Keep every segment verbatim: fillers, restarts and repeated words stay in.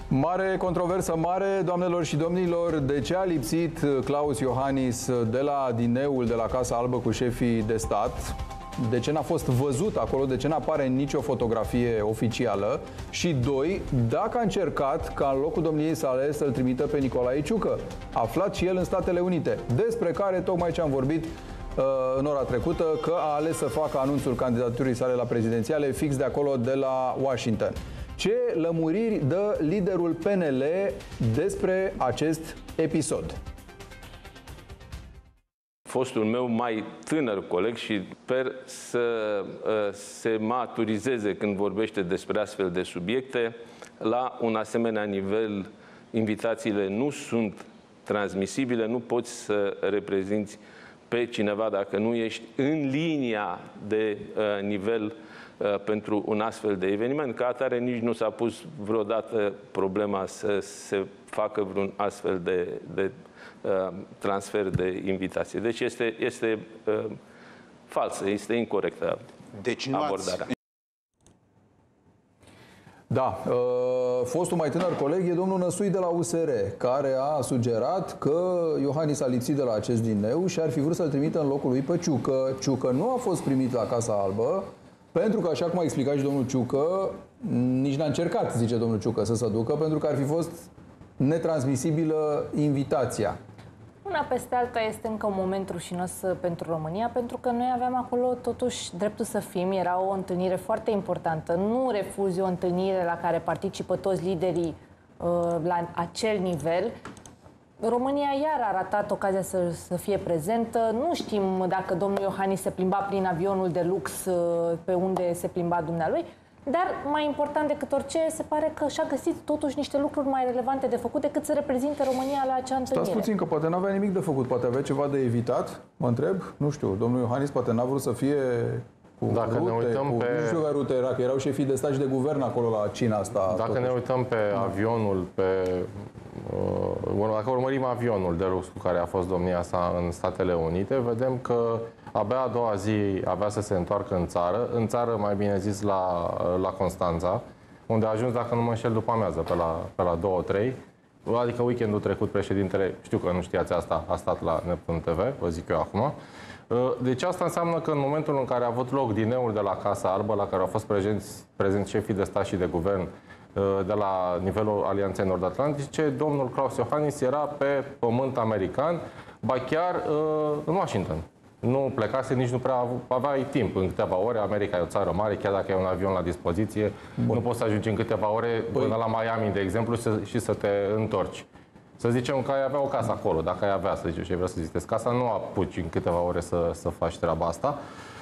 Mare controversă mare, doamnelor și domnilor. De ce a lipsit Klaus Iohannis de la dineul de la Casa Albă cu șefii de stat? De ce n-a fost văzut acolo? De ce n-apare nicio fotografie oficială? Și doi, dacă a încercat ca în locul domniei sale să-l trimită pe Nicolae Ciucă, aflat și el în Statele Unite, despre care tocmai ce am vorbit uh, în ora trecută, că a ales să facă anunțul candidaturii sale la prezidențiale fix de acolo, de la Washington. Ce lămuriri dă liderul P N L despre acest episod? Fostul meu mai tânăr coleg și sper să uh, se maturizeze când vorbește despre astfel de subiecte. La un asemenea nivel, invitațiile nu sunt transmisibile, nu poți să reprezinți pe cineva dacă nu ești în linia de uh, nivel uh, pentru un astfel de eveniment. Ca atare nici nu s-a pus vreodată problema să se facă vreun astfel de, de uh, transfer de invitație. Deci este, este uh, falsă, este incorectă deci nu abordarea. Ați... Da, fostul mai tânăr coleg e domnul Năsui de la U S R, care a sugerat că Iohannis a lipsit de la acest dineu și ar fi vrut să-l trimită în locul lui pe Ciucă. Ciucă nu a fost primit la Casa Albă, pentru că, așa cum a explicat și domnul Ciucă, nici n-a încercat, zice domnul Ciucă, să se ducă, pentru că ar fi fost netransmisibilă invitația. Una peste alta este încă un moment rușinos pentru România, pentru că noi aveam acolo totuși dreptul să fim. Era o întâlnire foarte importantă. Nu refuzi o întâlnire la care participă toți liderii uh, la acel nivel. România iar a ratat ocazia să, să fie prezentă. Nu știm dacă domnul Iohannis se plimba prin avionul de lux uh, pe unde se plimba dumnealui. Dar, mai important decât orice, se pare că și-a găsit totuși niște lucruri mai relevante de făcut decât să reprezinte România la acea întâlnire. Stați puțin, că poate n-avea nimic de făcut, poate avea ceva de evitat, mă întreb, nu știu, domnul Iohannis poate n-a vrut să fie cu Dacă rute, ne uităm cu, pe... nu știu care rute era, că erau șefii de stat și de guvern acolo la cina asta. Dacă totuși. ne uităm pe avionul, pe, uh, dacă urmărim avionul de lux cu care a fost domnia sa în Statele Unite, vedem că abia a doua zi avea să se întoarcă în țară, în țară, mai bine zis, la, la Constanța, unde a ajuns, dacă nu mă înșel, după amiază, pe la, pe la două trei, adică weekendul trecut președintele, știu că nu știați asta, a stat la Neptun T V, vă zic eu acum. Deci asta înseamnă că în momentul în care a avut loc dineul de la Casa Albă, la care au fost prezenți, prezenți șefii de stat și de guvern de la nivelul Alianței Nord-Atlantice, domnul Klaus Iohannis era pe pământ american, ba chiar în Washington. Nu plecase, nici nu prea avea timp. În câteva ore, America e o țară mare, chiar dacă ai un avion la dispoziție, Bun. nu poți să ajungi în câteva ore păi... până la Miami, de exemplu, și să te întorci. Să zicem că ai avea o casă acolo, dacă ai avea, să zicem, și ai vrea să vizitezi casa, nu apuci în câteva ore să, să faci treaba asta.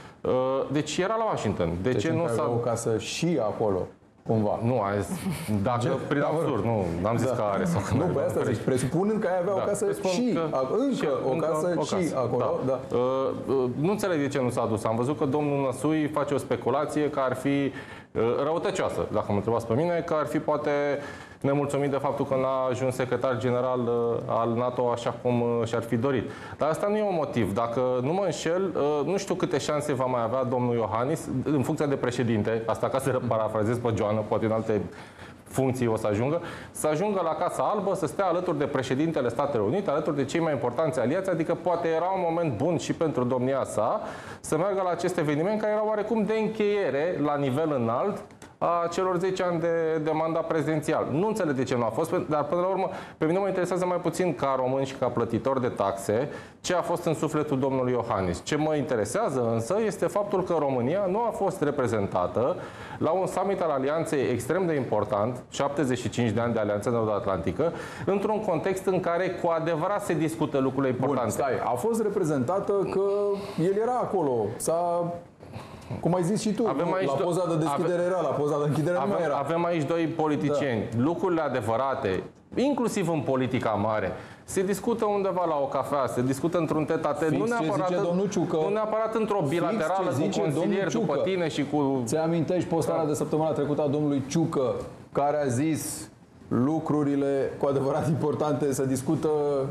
Deci era la Washington. De deci ce nu s-a... o casă și acolo? Cumva. Nu, a zis, dacă ce? Prin absurd, nu, n-am zis da. că are sau că nu, pe asta zici, presupunând că ai avea da. o casă și, că, încă și, o casă o și casă. acolo. Da. Da. Uh, uh, nu înțeleg de ce nu s-a dus. Am văzut că domnul Năsui face o speculație că ar fi uh, răutăcioasă, dacă mă întrebați pe mine, că ar fi poate nemulțumit de faptul că n-a ajuns secretar general uh, al NATO așa cum uh, și-ar fi dorit. Dar asta nu e un motiv. Dacă nu mă înșel, uh, nu știu câte șanse va mai avea domnul Iohannis în funcție de președinte, asta ca să parafrazez pe Joana, poate în alte funcții o să ajungă, să ajungă la Casa Albă, să stea alături de președintele Statelor Unite, alături de cei mai importanți aliați, adică poate era un moment bun și pentru domnia sa să meargă la acest eveniment care era oarecum de încheiere la nivel înalt a celor zece ani de, de mandat prezidențial. Nu înțeleg de ce nu a fost, dar până la urmă pe mine mă interesează mai puțin ca român și ca plătitor de taxe ce a fost în sufletul domnului Iohannis. Ce mă interesează însă este faptul că România nu a fost reprezentată la un summit al Alianței extrem de important, șaptezeci și cinci de ani de Alianță Nord-Atlantică, într-un context în care cu adevărat se discută lucrurile importante. Bun, stai, a fost reprezentată că el era acolo, s-a... Cum ai zis și tu, avem aici la poza de deschidere avem, era, la poza de închidere avem, nu mai era. Avem aici doi politicieni. Da. Lucrurile adevărate, inclusiv în politica mare, se discută undeva la o cafea, se discută într-un tet-a-tet, nu neapărat, nu neapărat într-o bilaterală cu consilieri după tine și cu... Ți-amintești postarea de săptămâna trecută a domnului Ciucă, care a zis lucrurile cu adevărat importante se discută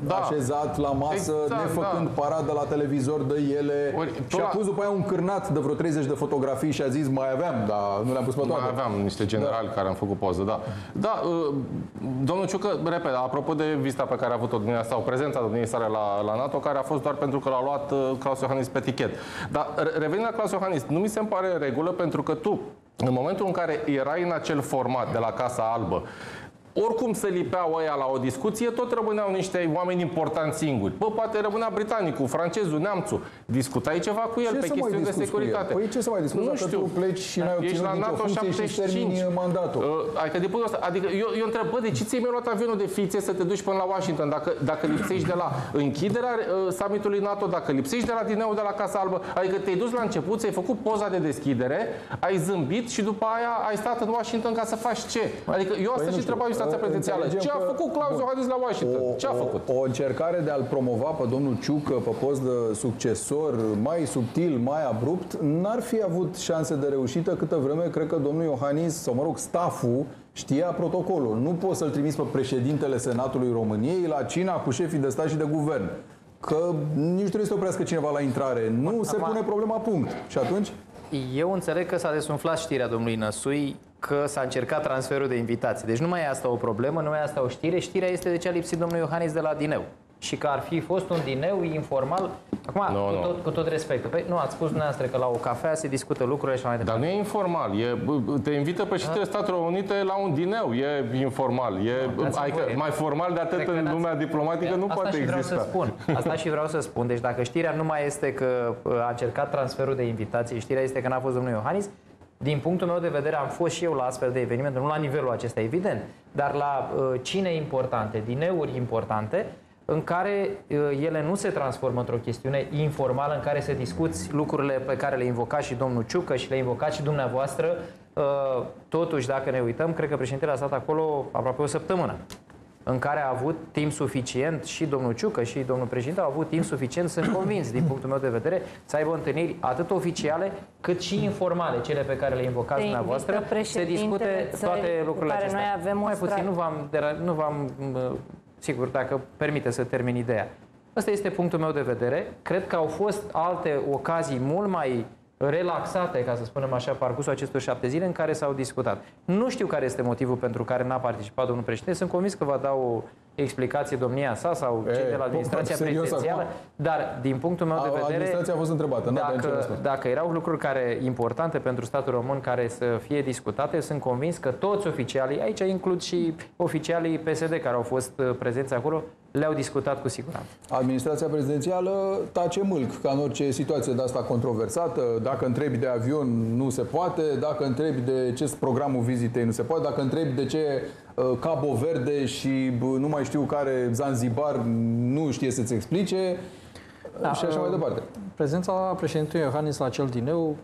Da. așezat la masă, Exact, nefăcând da. paradă la televizor de ele. Ori, și a la- pus după aia un cârnat de vreo treizeci de fotografii și a zis mai aveam, dar nu le-am pus pe toate. Mai aveam niște generali da. care am făcut poză, da. Da, uh, domnul Ciucă, repede, apropo de vizita pe care a avut-o domnia sau prezența domniei sale la, la NATO, care a fost doar pentru că l-a luat uh, Klaus Iohannis pe tichet. Dar revenind la Klaus Iohannis, nu mi se pare în regulă pentru că tu, în momentul în care erai în acel format de la Casa Albă, oricum se lipeau ăia la o discuție, tot rămâneau niște oameni importanți singuri. Bă, poate rămânea britanicul, francezul, neamțul. Discutai ceva cu el Ce pe să mai chestiuni de discuți cu el? securitate. Păi ce să mai discuți Nu dacă știu. tu pleci și n-ai Ești obținut la nicio NATO funcție și șaptezeci și cinci. termini mandatul? Uh, adică, de punctul ăsta, adică eu, eu întreb, bă, de ce ți-ai mai luat avionul de fițe să te duci până la Washington? Dacă, dacă lipsești de la închiderea uh, summitului NATO, dacă lipsești de la dineul de la Casa Albă, adică te-ai dus la început, ți-ai făcut poza de deschidere, ai zâmbit și după aia ai stat în Washington ca să faci ce? Adică eu asta Păi nu și știu, întrebam instanța uh, prezidențială. înțelegem Ce a că- făcut Klaus Iohannis la Washington? O, Ce a făcut? O, o încercare de a-l promova pe domnul Ciucă pe post de succesor mai subtil, mai abrupt, n-ar fi avut șanse de reușită câtă vreme cred că domnul Iohannis, sau mă rog, staful, știa protocolul. Nu poți să-l trimiți pe președintele Senatului României la cina cu șefii de stat și de guvern. Că nici nu trebuie să oprească cineva la intrare. Nu se Acum- pune problema, punct. Și atunci? Eu înțeleg că s-a desumflat știrea domnului Năsui că s-a încercat transferul de invitații. Deci nu mai e asta o problemă, nu mai e asta o știre. Știrea este de ce a lipsit domnul Iohannis de la dineu. Și că ar fi fost un dineu informal. Acum, Nu, cu, nu. tot, cu tot respectul. Păi, nu, ați spus dumneavoastră că la o cafea se discută lucrurile și mai Dar departe. nu e informal. E, te invită președintele Statelor Unite la un dineu. E informal. E, dați-mi adică, voie. mai formal de atât Cred că în n-ați- lumea diplomatică nu Asta poate și vreau exista. să spun. Asta și vreau să spun. Deci dacă știrea nu mai este că uh, a încercat transferul de invitații, știrea este că n-a fost domnul Iohannis, din punctul meu de vedere am fost și eu la astfel de evenimente, nu la nivelul acesta evident, dar la uh, cine importante, dineuri importante, în care uh, ele nu se transformă într-o chestiune informală în care se discuți lucrurile pe care le invoca și domnul Ciucă și le invoca și dumneavoastră. Uh, totuși, dacă ne uităm, cred că președintele a stat acolo aproape o săptămână, în care a avut timp suficient și domnul Ciucă și domnul președinte au avut timp suficient, sunt convins, din punctul meu de vedere, să aibă întâlniri atât oficiale cât și informale, cele pe care le invocați Te dumneavoastră, invită se președintele discute țării toate cu lucrurile care acestea. noi avem o Mai stra- puțin, nu v-am, dera- nu v-am, uh, sigur, dacă permite să termin ideea. Ăsta este punctul meu de vedere. Cred că au fost alte ocazii mult mai relaxate, ca să spunem așa, parcursul acestor șapte zile în care s-au discutat. Nu știu care este motivul pentru care n-a participat domnul președinte. Sunt convins că va da o explicație domnia sa sau cei E, de la administrația serios prezidențială, acum? dar din punctul meu de vedere, Administrația a fost întrebată. n-avea nicio dacă, răspuns. dacă erau lucruri care importante pentru statul român care să fie discutate, sunt convins că toți oficialii, aici includ și oficialii P S D care au fost uh, prezenți acolo, le-au discutat cu siguranță. Administrația prezidențială tace mâlc, ca în orice situație de asta controversată. Dacă întrebi de avion, nu se poate. Dacă întrebi de ce programul vizitei, nu se poate. Dacă întrebi de ce uh, Cabo Verde și uh, nu mai știu care Zanzibar, nu știe să-ți explice. Da, și așa mai departe. Prezența președintelui Iohannis la acel dineu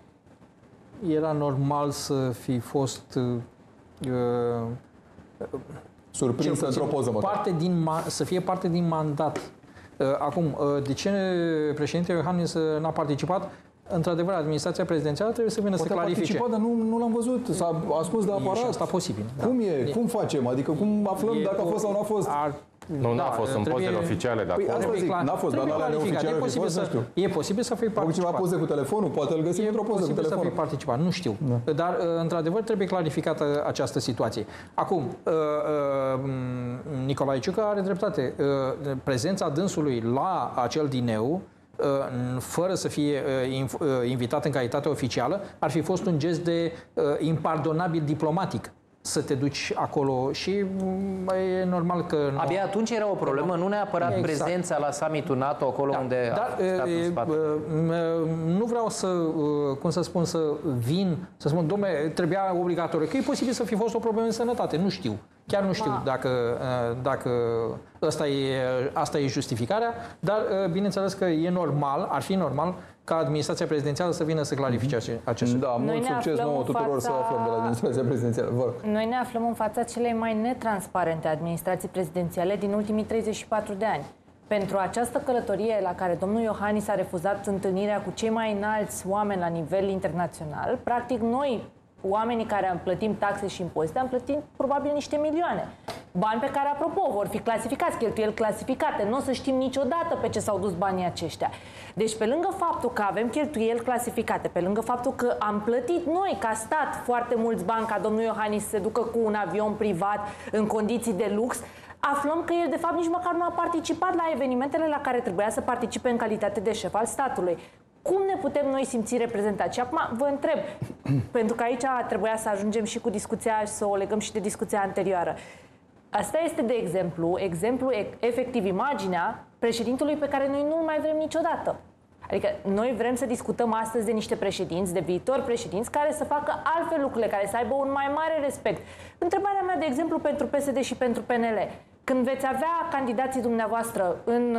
era normal să fi fost uh, Surprins într-o poză, măcar. parte din ma- să fie parte din mandat. Uh, Acum, uh, de ce președintele Iohannis uh, n-a participat? Într-adevăr, administrația prezidențială trebuie să vină Poate să a clarifice. participat, dar nu, nu l-am văzut. S-a ascuns de E și aparat. asta posibil. Cum da. e? Cum facem? Adică cum aflăm E dacă a po- fost sau nu a fost? Ar, Nu, n-a da, fost în trebuie- pozele oficiale de Păi acolo. asta zic, clar- n-a fost, dar trebuie la alea clarificat. neoficiale E fi posibil, fost, să, nu știu. e posibil să fii Au cineva participat. poze cu telefonul? Poate îl găsim E într-o poză cu posibil să fii telefonul. participat, nu știu. Dar, într-adevăr, trebuie clarificată această situație. Acum, Nicolae Ciucă are dreptate. Prezența dânsului la acel dineu, fără să fie invitat în calitate oficială, ar fi fost un gest de impardonabil diplomatic. Să te duci acolo și e normal că... Nu... Abia atunci era o problemă, nu neapărat Exact. prezența la summitul NATO, acolo Da, unde dar a stat în e, spate. e, nu vreau să, cum să spun, să vin, să spun, dom'le, trebuia obligatoriu, că e posibil să fi fost o problemă în sănătate, nu știu. Chiar nu știu dacă, dacă asta, e, asta e justificarea, dar bineînțeles că e normal, ar fi normal ca administrația prezidențială să vină să clarifice acest lucru. Da, mult Noi ne succes aflăm nouă în tuturor fața- să aflăm de la administrația prezidențială. Vă rog. Noi ne aflăm în fața celei mai netransparente administrații prezidențiale din ultimii treizeci și patru de ani. Pentru această călătorie la care domnul Iohannis a refuzat întâlnirea cu cei mai înalți oameni la nivel internațional, practic noi, oamenii care am plătit taxe și impozite, am plătit probabil niște milioane. Bani pe care, apropo, vor fi clasificați, cheltuieli clasificate. Nu o să știm niciodată pe ce s-au dus banii aceștia. Deci, pe lângă faptul că avem cheltuieli clasificate, pe lângă faptul că am plătit noi, ca stat, foarte mulți bani ca domnul Iohannis să se ducă cu un avion privat în condiții de lux, aflăm că el, de fapt, nici măcar nu a participat la evenimentele la care trebuia să participe în calitate de șef al statului. Cum ne putem noi simți reprezentați? Și acum vă întreb, pentru că aici trebuia să ajungem și cu discuția și să o legăm și de discuția anterioară. Asta este, de exemplu, exemplu efectiv imaginea președintelui pe care noi nu mai vrem niciodată. Adică noi vrem să discutăm astăzi de niște președinți, de viitori președinți, care să facă altfel lucrurile, care să aibă un mai mare respect. Întrebarea mea, de exemplu, pentru P S D și pentru P N L. Când veți avea candidații dumneavoastră în,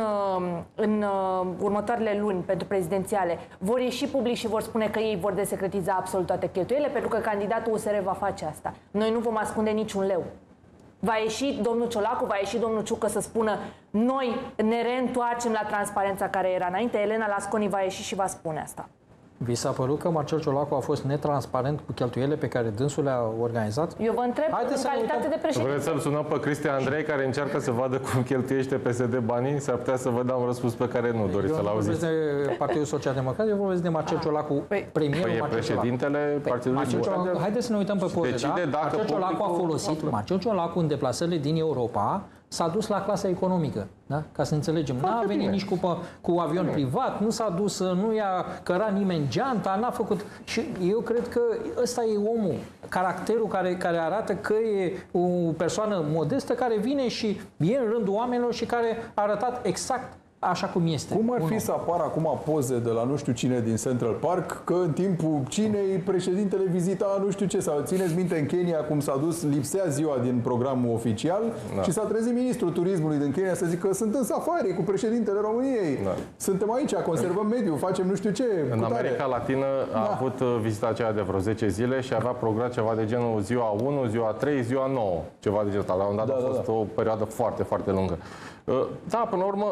în următoarele luni pentru prezidențiale, vor ieși public și vor spune că ei vor desecretiza absolut toate cheltuielile, pentru că candidatul U S R va face asta. Noi nu vom ascunde niciun leu. Va ieși domnul Ciolacu, va ieși domnul Ciucă să spună noi ne reîntoarcem la transparența care era înainte. Elena Lasconi va ieși și va spune asta. Vi s-a părut că Marcel Ciolacu a fost netransparent cu cheltuielile pe care dânsul le-a organizat? Eu vă întreb Haideți în calitate de președinte. Vreți să-l sunăm pe Cristian Andrei, care încearcă să vadă cum cheltuiește P S D banii? S-ar putea să vă dau un răspuns pe care nu doriți să-l auziți. Eu nu vorbesc de Partidul Social Democrat, eu vorbesc de Marcel Ciolacu, premierul Păi e Marcel președintele Partidului Social. Haideți să ne uităm pe poze, da? Marcel Ciolacu a folosit, Marcel Ciolacu în deplasările din Europa s-a dus la clasa economică, da? Ca să înțelegem. N-a venit nici cu, cu avion privat, nu s-a dus, nu i-a cărat nimeni geanta, n-a făcut... Și eu cred că ăsta e omul, caracterul care, care arată că e o persoană modestă care vine și e în rândul oamenilor și care a arătat exact așa cum este. Cum ar fi să apară acum poze de la nu știu cine din Central Park, că în timpul cinei președintele vizita nu știu ce, sau țineți minte în Kenya cum s-a dus, lipsea ziua din programul oficial, da. Și s-a trezit ministrul turismului din Kenya să zică că sunt în safari cu președintele României, da. Suntem aici, conservăm mediul, facem nu știu ce. În America Latină a da. avut vizita aceea de vreo zece zile și avea program ceva de genul ziua unu, ziua trei, ziua nouă, ceva de genul ăsta. La un dat da, a fost da, da. o perioadă foarte, foarte lungă. Da, până la urmă,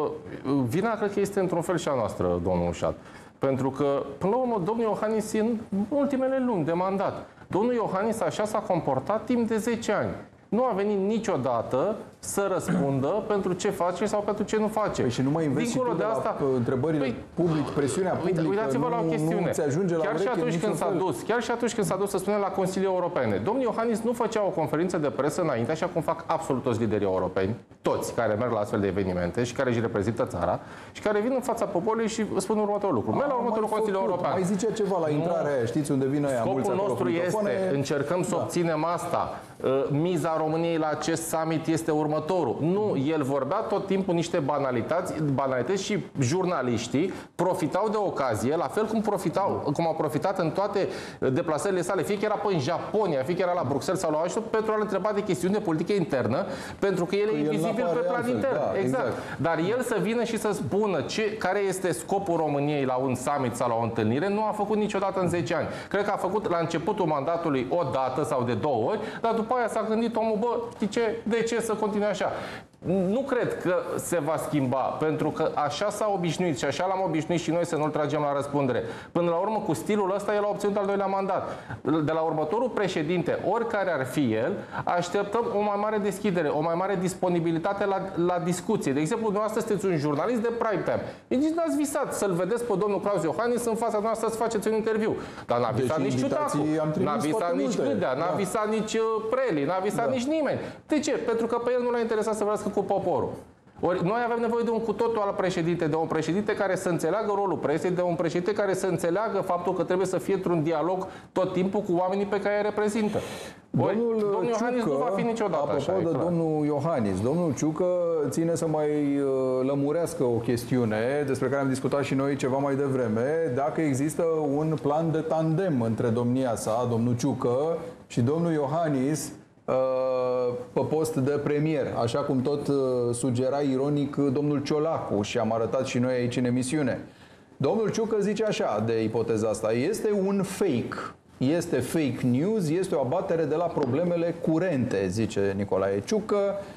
vina cred că este într-un fel și a noastră, domnul Ușat. Pentru că, până la urmă, domnul Iohannis în ultimele luni de mandat. Domnul Iohannis așa s-a comportat timp de zece ani. Nu a venit niciodată să răspundă pentru ce face sau pentru ce nu face. Păi și nu mai înveți și tu de, de asta, la întrebările păi, public, presiunea publică, uitați-vă la o chestiune. Nu ajunge la chiar și atunci când s-a dus, chiar și atunci când s-a dus să spunem la Consiliul Europene, domnul Iohannis nu făcea o conferință de presă înainte, așa cum fac absolut toți liderii europeni, toți care merg la astfel de evenimente și care își reprezintă țara și care vin în fața poporului și spun următorul lucru. Merg la următorul Consiliu European. Mai zice ceva la intrarea aia, știți unde vin aia mulți acolo. Scopul nostru este, încercăm să obținem asta. Miza României la acest summit este următorul. Nu, el vorbea tot timpul niște banalități, banalități și jurnaliștii profitau de ocazie, la fel cum profitau, cum au profitat în toate deplasările sale, fie că era pe în Japonia, fie că era la Bruxelles sau la Washington, pentru a-l întreba de chestiuni de politică internă, pentru că el e invizibil pe plan intern. Da, exact. exact. Dar el să vină și să spună ce, care este scopul României la un summit sau la o întâlnire, nu a făcut niciodată în zece ani. Cred că a făcut la începutul mandatului o dată sau de două ori, dar după aia s-a gândit omul, bă, știi ce, de ce să continue așa? Nu cred că se va schimba, pentru că așa s-a obișnuit și așa l-am obișnuit și noi să nu-l tragem la răspundere. Până la urmă, cu stilul ăsta, el a obținut al doilea mandat. De la următorul președinte, oricare ar fi el, așteptăm o mai mare deschidere, o mai mare disponibilitate la, la discuție. De exemplu, dumneavoastră sunteți un jurnalist de prime time. Deci n-ați visat să-l vedeți pe domnul Claus Iohannis în fața noastră să faceți un interviu. Dar n-a visat deci nici Ciutacu, n-a visat nici Câdea, n-a da. visat nici Preli, n-a visat da. nici nimeni. De ce? Pentru că pe el nu l-a interesat să vorbească cu poporul. Ori noi avem nevoie de un cu totul alt președinte, de un președinte care să înțeleagă rolul presei, de un președinte care să înțeleagă faptul că trebuie să fie într-un dialog tot timpul cu oamenii pe care îi reprezintă. Ori, domnul, domnul Iohannis Ciucă, nu va fi niciodată apropo așa. de domnul Iohannis, domnul Ciucă ține să mai uh, lămurească o chestiune despre care am discutat și noi ceva mai devreme, dacă există un plan de tandem între domnia sa, domnul Ciucă, și domnul Iohannis pe post de premier, așa cum tot sugera ironic domnul Ciolacu și am arătat și noi aici în emisiune. Domnul Ciucă zice așa de ipoteza asta: este un fake, este fake news, este o abatere de la problemele curente, zice Nicolae Ciucă.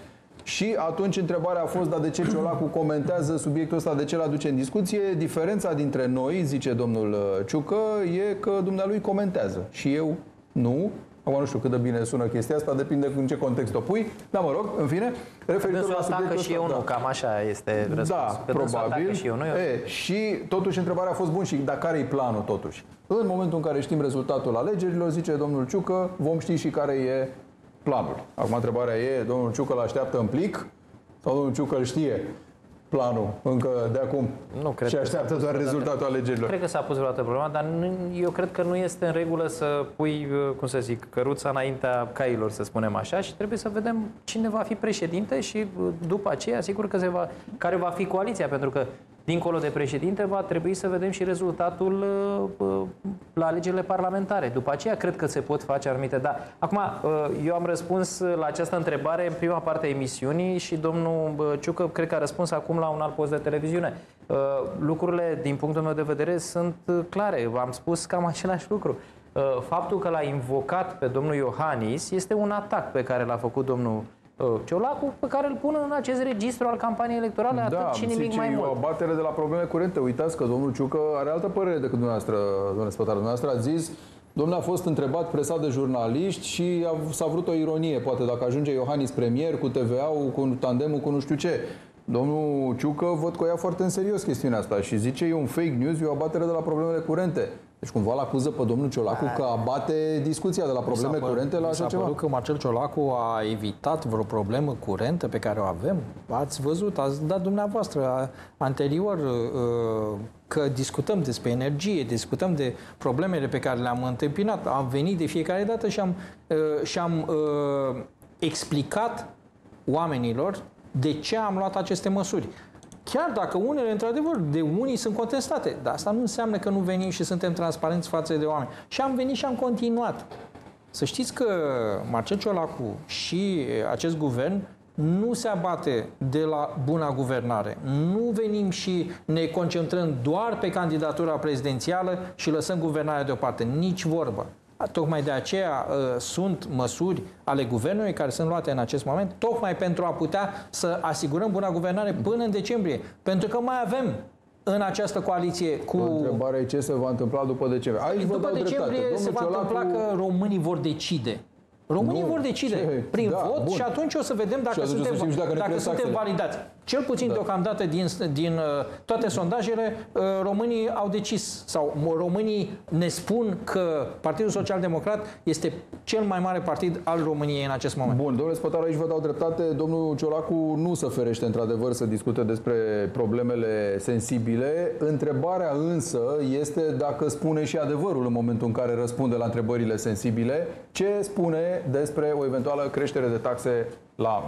Și atunci întrebarea a fost, dar de ce Ciolacu comentează subiectul ăsta, de ce l-aduce în discuție? Diferența dintre noi, zice domnul Ciucă, e că dumnealui comentează și eu nu. Acum nu știu cât de bine sună chestia asta, depinde în ce context o pui, dar mă rog, în fine, referitor la subiectul și eu ăsta, nu, da. cam așa este răspunsul. Da, probabil. Și, eu, nu? E, și totuși întrebarea a fost bun și dar care e planul totuși? În momentul în care știm rezultatul alegerilor, zice domnul Ciucă, vom ști și care e planul. Acum întrebarea e, domnul Ciucă îl așteaptă în plic sau domnul Ciucă îl știe planul încă de acum nu cred și așteaptă doar vreodată, rezultatul alegerilor? Cred că s-a pus vreodată problema, dar nu, eu cred că nu este în regulă să pui, cum să zic, căruța înaintea cailor, să spunem așa, și trebuie să vedem cine va fi președinte și după aceea, sigur că se va, care va fi coaliția, pentru că dincolo de președinte va trebui să vedem și rezultatul uh, la alegerile parlamentare. După aceea cred că se pot face anumite... Da. Acum, uh, eu am răspuns la această întrebare în prima parte a emisiunii și domnul uh, Ciucă cred că a răspuns acum la un alt post de televiziune. Uh, lucrurile, din punctul meu de vedere, sunt uh, clare. V-am spus cam același lucru. Uh, faptul că l-a invocat pe domnul Iohannis este un atac pe care l-a făcut domnul Ciolacu, pe care îl pun în acest registru al campaniei electorale, atât da, și nimic mai mult. Da, o abatere de la probleme curente. Uitați că domnul Ciucă are altă părere decât dumneavoastră, domnule Spătar. Dumneavoastră a zis, domnul a fost întrebat, presat de jurnaliști și s-a vrut o ironie, poate dacă ajunge Iohannis premier cu T V A-ul, cu tandemul, cu nu știu ce. Domnul Ciucă văd că o ia foarte în serios chestiunea asta și zice, e un fake news, e o abatere de la problemele curente. Deci cumva l-acuză pe domnul Ciolacu că abate discuția de la probleme curente la așa ceva. Mi s-a părut că Marcel Ciolacu a evitat vreo problemă curentă pe care o avem. Ați văzut, ați dat dumneavoastră anterior că discutăm despre energie, discutăm de problemele pe care le-am întâmpinat. Am venit de fiecare dată și am, și am explicat oamenilor de ce am luat aceste măsuri. Chiar dacă unele, într-adevăr, de unii sunt contestate, dar asta nu înseamnă că nu venim și suntem transparenți față de oameni. Și am venit și am continuat. Să știți că Marcel Ciolacu și acest guvern nu se abate de la buna guvernare. Nu venim și ne concentrăm doar pe candidatura prezidențială și lăsăm guvernarea deoparte. Nici vorbă. Tocmai de aceea uh, sunt măsuri ale guvernului care sunt luate în acest moment, tocmai pentru a putea să asigurăm buna guvernare până în decembrie. Pentru că mai avem în această coaliție cu... Întrebarea e ce se va întâmpla după decembrie. Aici după decembrie se va Ciolacu... întâmpla că românii vor decide. Românii nu, vor decide ce? prin da, vot bun. Și atunci o să vedem dacă suntem, dacă dacă suntem validați. Cel puțin da. deocamdată din, din uh, toate sondajele, uh, românii au decis sau românii ne spun că Partidul Social Democrat este cel mai mare partid al României în acest moment. Bun, domnule Spătar, aici vă dau dreptate. Domnul Ciolacu nu se ferește într-adevăr să discute despre problemele sensibile. Întrebarea însă este dacă spune și adevărul în momentul în care răspunde la întrebările sensibile. Ce spune despre o eventuală creștere de taxe la apă?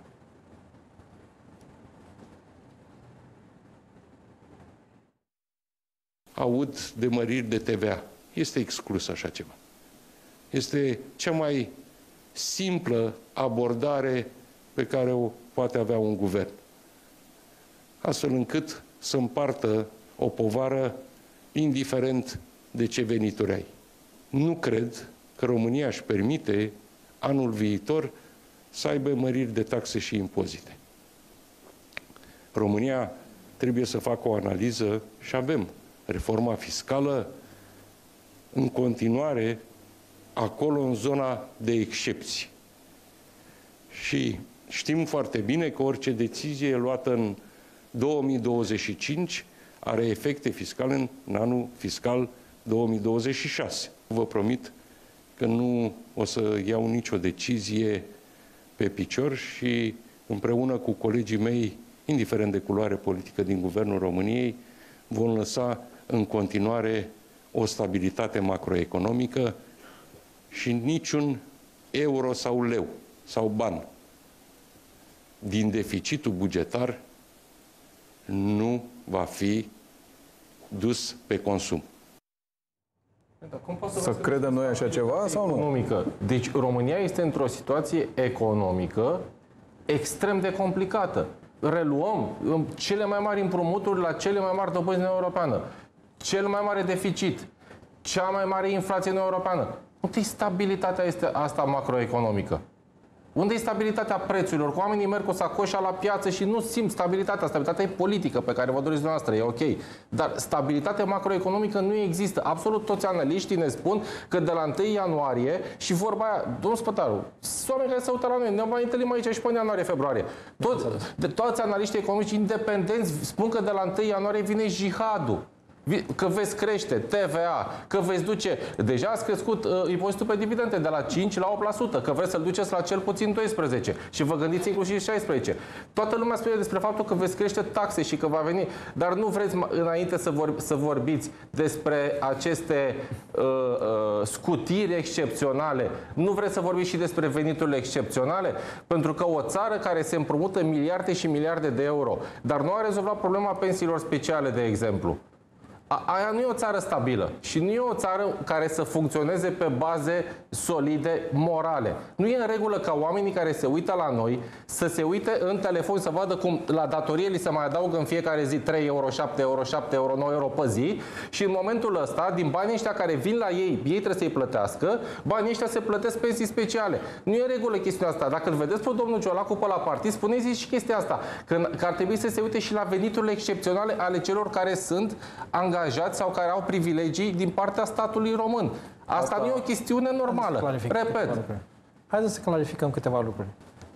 Aud de măriri de T V A. Este exclus așa ceva. Este cea mai simplă abordare pe care o poate avea un guvern. Astfel încât să împartă o povară indiferent de ce venituri ai. Nu cred că România își permite anul viitor să aibă măriri de taxe și impozite. România trebuie să facă o analiză și avem reforma fiscală în continuare acolo în zona de excepții. Și știm foarte bine că orice decizie luată în două mii douăzeci și cinci are efecte fiscale în, în anul fiscal două mii douăzeci și șase. Vă promit că nu o să iau nicio decizie pe picior și împreună cu colegii mei, indiferent de culoare politică din Guvernul României, vom lăsa în continuare o stabilitate macroeconomică și niciun euro sau leu sau ban din deficitul bugetar nu va fi dus pe consum. Cum să, să credem noi așa ceva sau nu? Economică. Deci România este într-o situație economică extrem de complicată. Reluăm cele mai mari împrumuturi la cele mai mari dobânzi în Europeană. Cel mai mare deficit. Cea mai mare inflație în Europeană. Unde stabilitatea este asta macroeconomică? Unde e stabilitatea prețurilor? Oamenii merg cu sacoșa la piață și nu simt stabilitatea. Stabilitatea e politică pe care vă doriți dumneavoastră, e ok. Dar stabilitatea macroeconomică nu există. Absolut toți analiștii ne spun că de la întâi ianuarie și vorba aia, domnul Spătaru, oameni care se uită la noi, ne mai întâlnim aici și până ianuarie-februarie. Toți, de toți analiștii economici independenți spun că de la întâi ianuarie vine jihadul. Că veți crește T V A, că veți duce... Deja ați crescut uh, impozitul pe dividende de la cinci la opt la sută, că vreți să-l duceți la cel puțin doisprezece la sută și vă gândiți inclusiv șaisprezece la sută. Toată lumea spune despre faptul că veți crește taxe și că va veni, dar nu vreți înainte să, vor, să vorbiți despre aceste uh, uh, scutiri excepționale. Nu vreți să vorbiți și despre veniturile excepționale? Pentru că o țară care se împrumută miliarde și miliarde de euro, dar nu a rezolvat problema pensiilor speciale, de exemplu. Aia nu e o țară stabilă și nu e o țară care să funcționeze pe baze solide, morale. Nu e în regulă ca oamenii care se uită la noi să se uite în telefon să vadă cum la datorie li se mai adaugă în fiecare zi trei euro, șapte euro, șapte euro, nouă euro pe zi și în momentul ăsta, din banii ăștia care vin la ei, ei trebuie să-i plătească, banii ăștia se plătesc pensii speciale. Nu e în regulă chestiunea asta. Dacă îl vedeți pe domnul Ciolacu pe la partid, spuneți-i și chestia asta, că, că ar trebui să se uite și la veniturile excepționale ale celor care sunt angajați angajați sau care au privilegii din partea statului român. Asta, Asta nu e o chestiune normală. Repet. Haideți să clarificăm câteva lucruri.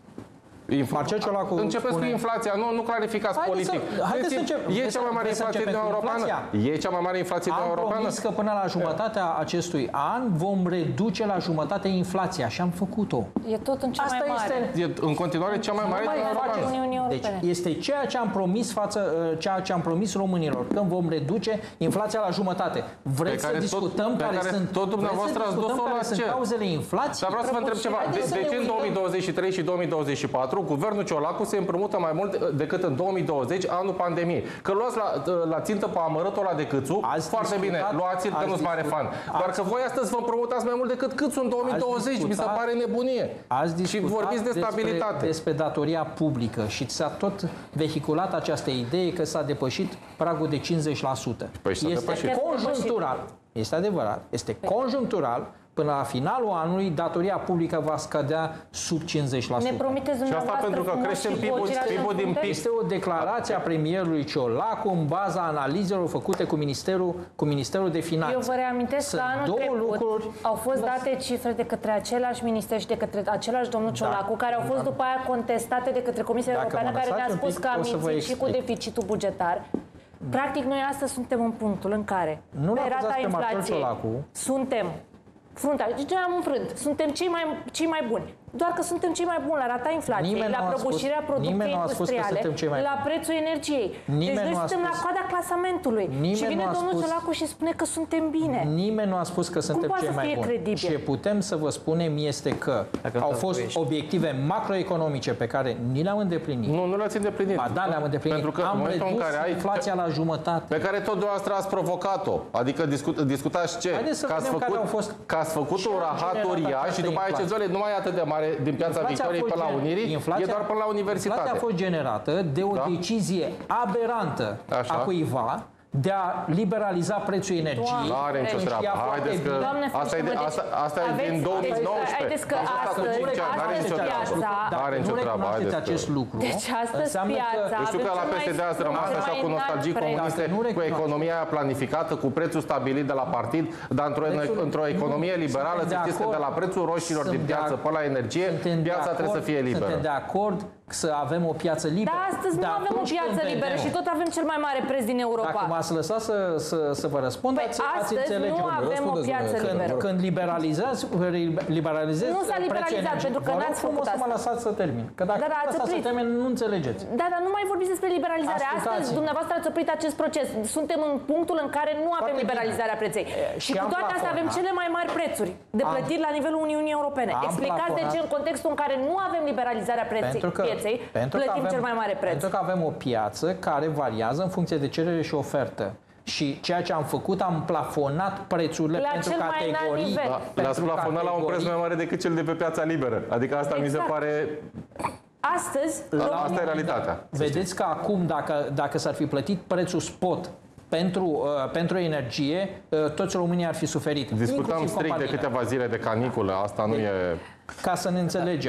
Marcel Ciolacu Începeți spune... cu inflația, nu, nu clarificați haideți politic. Să, haideți să încep. E cea mai mare inflație din Europeană? E cea mai mare inflație din Europeană? Am promis că până la jumătatea acestui an vom reduce la jumătate inflația și am făcut-o. E tot în cea Asta mai mare. Este... E în continuare cea mai mare din Europeană. Deci este ceea ce am promis față, ceea ce am promis românilor, că vom reduce inflația la jumătate. Vreți să discutăm tot, care care sunt tot dumneavoastră ați dus-o la sunt cauzele inflației? Dar vreau să vă întreb ceva. De, de ce în două mii douăzeci și trei și două mii douăzeci și patru guvernul Ciolacu se împrumută mai mult decât în două mii douăzeci, anul pandemiei? Că luați la, la țintă pe amărâtul ăla de Câțu, azi foarte bine, luați-l că nu-s mare fan. Doar că voi astăzi vă împrumutați mai mult decât Câțu în două mii douăzeci, mi se pare nebunie. Și vorbiți de stabilitate. Despre, despre datoria publică și s-a tot vehiculat această idee că s-a depășit pragul de cincizeci la sută. Păi este conjunctural. Este adevărat. Este conjunctural. Până la finalul anului, datoria publică va scădea sub cincizeci la sută. Ne promiteți dumneavoastră. Și asta pentru că creștem P I B-ul din P I B. Este o declarație a premierului Ciolacu în baza analizelor făcute cu Ministerul, cu Ministerul de Finanțe. Eu vă reamintesc că anul trecut lucruri... au fost date cifre de către același minister și de către același domnul Ciolacu, da, care au fost da. după aia contestate de către Comisia Dacă Europeană, care ne-a spus pic, că am mințit și cu deficitul bugetar. Practic, noi astăzi suntem în punctul în care, nu pe rata inflației, suntem fruntea. Deci noi am înfrânt. Suntem cei mai, cei mai buni. Doar că suntem cei mai buni la rata inflației, nimeni la prăbușirea producției industriale, la prețul energiei. Nimeni deci noi suntem spus... la coada clasamentului. Nimeni și vine domnul spus... Ciolacu și spune că suntem bine. Nimeni nu a spus că suntem cei mai buni. Credibil? Ce putem să vă spunem este că Dacă au fost ești. obiective macroeconomice pe care ni le-am îndeplinit. Nu, nu le-ați îndeplinit. Ba da, le-am îndeplinit. Pentru că am redus în care ai... inflația la jumătate. Pe care tot dumneavoastră ați provocat-o. Adică discut, discutați ce? Că ați făcut, fost... că ați făcut un rahat uriaș și după aceea zile nu mai e atât de mare din Piața Victoriei până la Unirii, inflația, e doar până la universitate. Inflația a fost generată de o da? decizie aberantă Așa. a cuiva de a liberaliza prețul energiei. Nu are nicio treabă. Haideți că asta e, asta, asta e din două mii nouăsprezece. Haideți că astăzi, astăzi piața... Dacă nu recunoașteți acest lucru, deci astăzi piața... Eu știu că la P S D ați rămas așa cu nostalgii comuniste, cu economia planificată, cu prețul stabilit de la partid, dar într-o economie liberală, să știți că de la prețul roșilor din piață până la energie, piața trebuie să fie liberă. Suntem de acord să avem o piață liberă. Dar astăzi nu avem o piață liberă și tot avem cel mai mare preț din Europa. Dacă m-ați lăsat să, să, să vă răspund, păi ați, astăzi ați înțelege. nu avem o piață când, liberă. Când liberalizați, liberalizezi nu s-a liberalizat pentru că n-ați făcut asta. să mă lăsați să termin. Că dacă da, da, să termin, nu înțelegeți. Da, dar nu mai vorbiți despre liberalizare. Astăzi, dumneavoastră ați oprit acest proces. Suntem în punctul în care nu avem Foarte liberalizarea preței. Și, și cu toate astea avem cele mai mari prețuri de plătiri la nivelul Uniunii Europene. Explicați de ce în contextul în care nu avem liberalizarea pieței, plătim cel mai mare preț. Pentru că avem o piață care variază în funcție de cerere și ofertă. Și ceea ce am făcut, am plafonat prețurile la pentru categorii. Da, le-ați plafonat la un preț mai mare decât cel de pe piața liberă. Adică asta exact. mi se pare... Astăzi... La, asta e realitatea. Vedeți că acum, dacă, dacă s-ar fi plătit prețul spot pentru, uh, pentru energie, uh, toți românii ar fi suferit. Discutam strict de câteva zile de caniculă, asta nu e... Ca să ne înțelegem.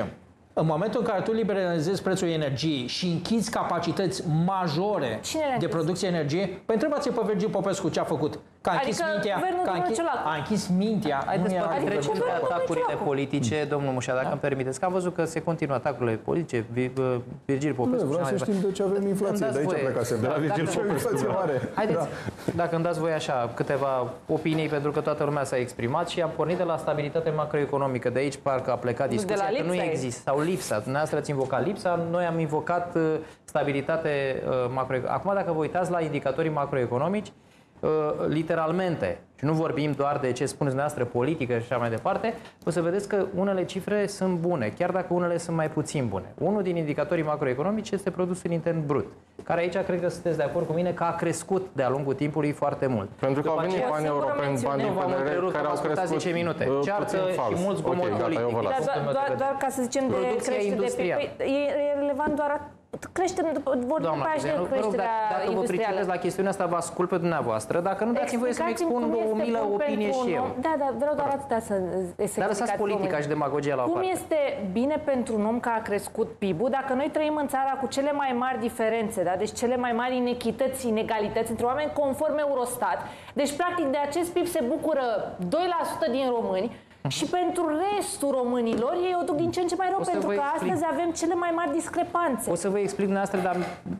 În momentul în care tu liberalizezi prețul energiei și închizi capacități majore de producție energie, păi întrebați-i pe Virgil Popescu ce a făcut. Că a închis adică mintea, că a închis, a închis mintea. Haideți să adică trecem de atacurile politice, domnul Mușa, dacă Da. îmi permiteți, că am văzut că se continuă atacurile politice, Virgil Popescu. Nu, vreau să știm de ce avem inflație, de aici plecasem. De la Virgil Popescu. Inflație mare. Haideți, dacă îmi dați voi așa câteva opinii, pentru că toată lumea s-a exprimat și am pornit de la stabilitate macroeconomică. De aici parcă a plecat discuția că nu există, sau lipsa. Dumneavoastră ați invocat lipsa, noi am invocat uh, stabilitate uh, macroeconomică. Acum, dacă vă uitați la indicatorii macroeconomici, uh, literalmente, și nu vorbim doar de ce spuneți dumneavoastră, politică și așa mai departe, o să vedeți că unele cifre sunt bune, chiar dacă unele sunt mai puțin bune. Unul din indicatorii macroeconomici este produsul intern brut, care aici cred că sunteți de acord cu mine că a crescut de-a lungul timpului foarte mult. Pentru că au venit bani europeni, bani din P N R L, care au crescut zece minute. Ceartă și mulți zgomot politic. Doar, doar ca să zicem de creștere de pe, e relevant doar creștere, vorbim pe aici de creșterea dacă vă pricepeți la chestiunea asta, vă ascult pe dumneavoastră. Dacă nu, dați-mi voie să-mi expun o milă opinie și eu. Da, da, vreau doar atâta să explicați. Dar lăsați politica și demagogia la o parte. Cum este bine pentru un om că a crescut P I B-ul dacă noi trăim în țara cu cele mai mari diferențe, da? Deci cele mai mari inechități, inegalități între oameni conform Eurostat. Deci, practic, de acest P I B se bucură doi la sută din români. Și pentru restul românilor ei o duc din ce în ce mai rău, pentru că explic. Astăzi avem cele mai mari discrepanțe. O să vă explic dumneavoastră, dar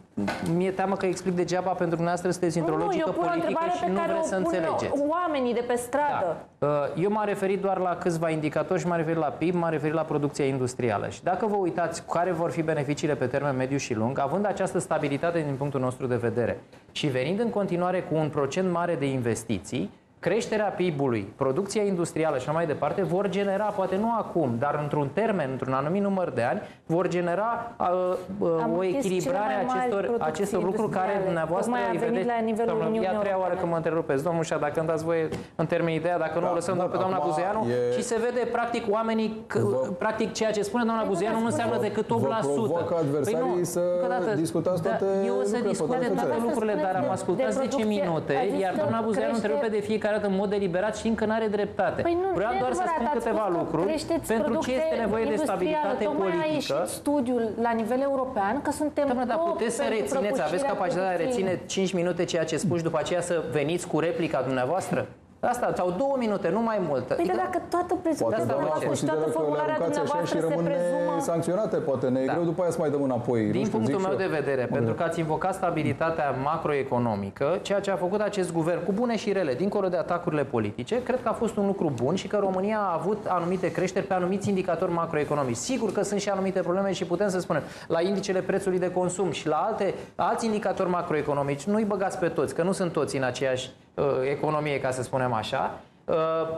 mi-e teamă că explic degeaba, pentru dumneavoastră sunteți într-o logică politică și nu vreți să înțelegeți. Oamenii de pe stradă. Da. Eu m-am referit doar la câțiva indicatori și m-am referit la P I B, m-am referit la producția industrială. Și dacă vă uitați care vor fi beneficiile pe termen mediu și lung, având această stabilitate din punctul nostru de vedere și venind în continuare cu un procent mare de investiții, creșterea P I B-ului, producția industrială și așa mai departe vor genera, poate nu acum, dar într-un termen, într-un anumit număr de ani, vor genera uh, uh, o echilibrare a acestor, acestor lucruri care dumneavoastră îi vedeți. La nivelul Uniunii Ia treia oară că mă întrerupeți, domnul Șa, dacă îmi dați voie în termen ideea, dacă nu da, o lăsăm doar pe doamna Buzeanu e... și se vede practic oamenii, că, vă... practic ceea ce spune doamna Buzeanu nu înseamnă decât opt la sută. Vă provoacă adversarii păi nu, să dată, discutați toate da, eu o să discut de toate lucrurile, dar am ascultat zece minute, iar doamna Buzeanu întrerupe de fiecare dată în mod deliberat și încă n-are dreptate. Păi nu, vreau doar să spun câteva lucruri pentru ce este nevoie de stabilitate politică. A ieșit studiul la nivel european că suntem Doamne, dar puteți să rețineți, aveți capacitatea de a reține cinci minute ceea ce spui și după aceea să veniți cu replica dumneavoastră? Asta, sau două minute, nu mai mult. Păi adică, dacă toată prezentarea dumneavoastră și toată formularea dumneavoastră și rămân nesancționate, poate ne e da. greu după aia să mai dăm înapoi. Din știu, punctul meu de vedere, mă pentru că ați invocat stabilitatea macroeconomică, ceea ce a făcut acest guvern cu bune și rele, dincolo de atacurile politice, cred că a fost un lucru bun și că România a avut anumite creșteri pe anumiți indicatori macroeconomici. Sigur că sunt și anumite probleme și putem să spunem la indicele prețului de consum și la alte, alți indicatori macroeconomici. Nu-i băgați pe toți, că nu sunt toți în aceeași uh, economie, ca să spunem așa. Uh,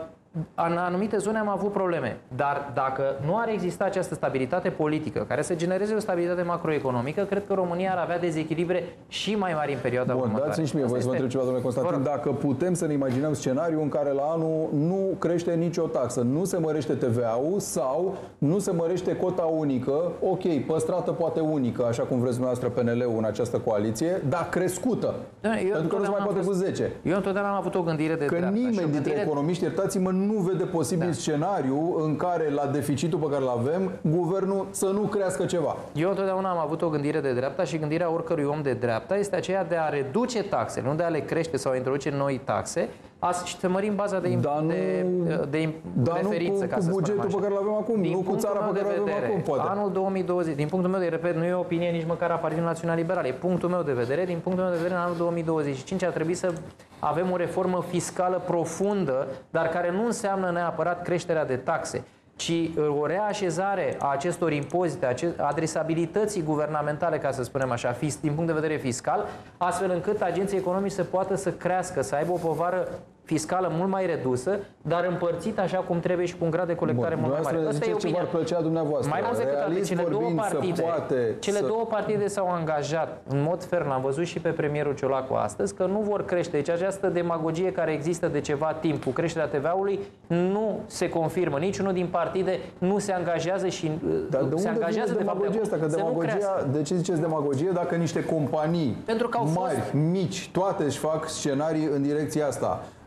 în anumite zone am avut probleme, dar dacă nu ar exista această stabilitate politică care să genereze o stabilitate macroeconomică, cred că România ar avea dezechilibre și mai mari în perioada Bun, următoare. dați-mi și mie, voi să vă întreb ceva, domnule Constantin, dacă putem să ne imaginăm scenariul în care la anul nu crește nicio taxă, nu se mărește T V A-ul sau nu se mărește cota unică, ok, păstrată poate unică, așa cum vreți dumneavoastră P N L-ul în această coaliție, dar crescută, eu pentru că nu se mai poate cu zece. Eu întotdeauna am avut o gândire de că dreapta. nimeni dintre gândire... economiști, iertați-mă, nu vede posibil da. scenariu în care la deficitul pe care îl avem, guvernul să nu crească ceva. Eu întotdeauna am avut o gândire de dreapta și gândirea oricărui om de dreapta este aceea de a reduce taxele, nu de a le crește sau a introduce noi taxe, și să mărim baza de, da, nu, de, de da, referință, nu cu, ca să cu bugetul pe care îl avem acum, din nu cu țara pe care îl avem acum, poate. Anul două mii douăzeci, din punctul meu de vedere, nu e opinie nici măcar a Partidului Național Liberal, e punctul meu de vedere, din punctul meu de vedere, în anul două mii douăzeci și cinci ar trebui să avem o reformă fiscală profundă, dar care nu înseamnă neapărat creșterea de taxe, ci o reașezare a acestor impozite, a adresabilității guvernamentale, ca să spunem așa, din punct de vedere fiscal, astfel încât agenții economici să poată să crească, să aibă o povară fiscală mult mai redusă, dar împărțită așa cum trebuie și cu un grad de colectare Bun, mult mai mare. Asta e ce v-ar plăcea dumneavoastră. Mai mult decât atât, cele două partide, cele să... două partide s-au angajat în mod ferm, l-am văzut și pe premierul Ciolacu astăzi, că nu vor crește. Deci această demagogie care există de ceva timp cu creșterea T V A-ului nu se confirmă. Niciunul din partide nu se angajează și dar de se angajează de demagogia asta? Că demagogia, de ce ziceți demagogie dacă niște companii Pentru că au mari, fost... mici, toate își fac scenarii în direcția asta?